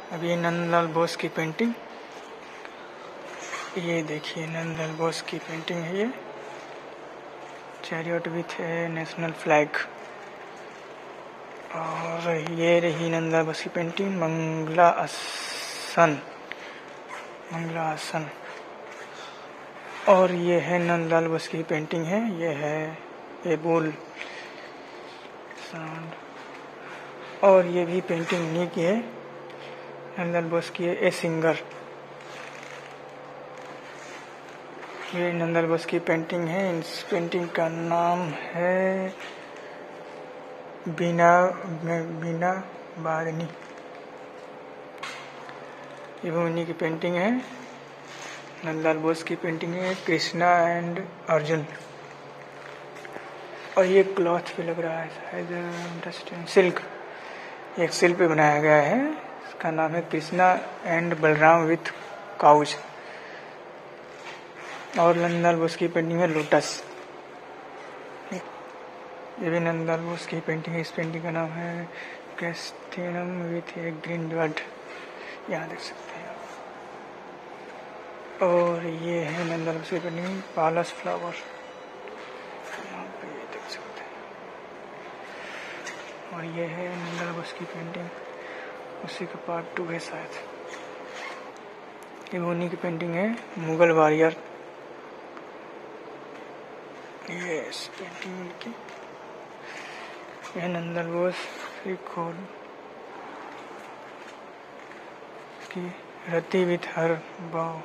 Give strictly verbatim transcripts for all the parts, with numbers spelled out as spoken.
अभी नंदलाल बोस की पेंटिंग, ये देखिए नंदलाल बोस की पेंटिंग है ये। चैरियट विथ है नेशनल फ्लैग। और ये रही नंदलाल बोस की पेंटिंग, मंगला आसन, मंगला आसन। और ये है नंदलाल बोस की पेंटिंग है, ये है ए बुल साउंड। और ये भी पेंटिंग नहीं की है, नंदलाल बोस की है ए सिंगर। ये नंदलाल बोस की पेंटिंग है, इस पेंटिंग का नाम है बीना बीना बादनी। ये भी उन्हीं की पेंटिंग है, नंदलाल बोस की पेंटिंग है, कृष्णा एंड अर्जुन। और ये क्लॉथ पे लग रहा है शायद सिल्क, एक सिल्क पे बनाया गया है। इसका नाम है Krishna and Balram with cows. और नंदलाल बोस की पेंटिंग है लोटस। ये भी नंदलाल बोस की पेंटिंग है, इस पेंटिंग का नाम है क्रिस्टिनम विथ ए ग्रीन बर्ड, यहाँ देख सकते हैं। और ये है नंदलाल बोस की पेंटिंग पालस फ्लावर, यहाँ पे ये देख सकते हैं। और ये है नंदलाल बोस की पेंटिंग, उसी का पार्ट टू है शायद। ये उन्हीं की पेंटिंग है, मुगल वॉरियर। ये इस पेंटिंग की यह नंदलाल बोस खोल की रति विथ हर बाव।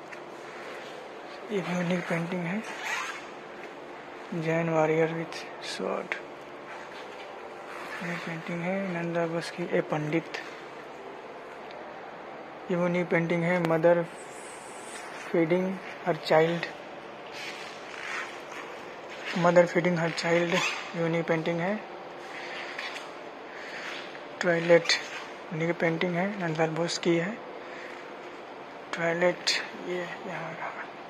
ये भी उन्हीं की पेंटिंग है, जैन वॉरियर विथ स्वॉर्ड। ये पेंटिंग है नंदलाल बोस की ए पंडित। ये उन्हीं पेंटिंग है, mother feeding her child, mother feeding her child. ये उन्हीं पेंटिंग है, टॉयलेट उन्हीं की पेंटिंग है, नंदलाल बोस की है टॉयलेट। ये यहाँ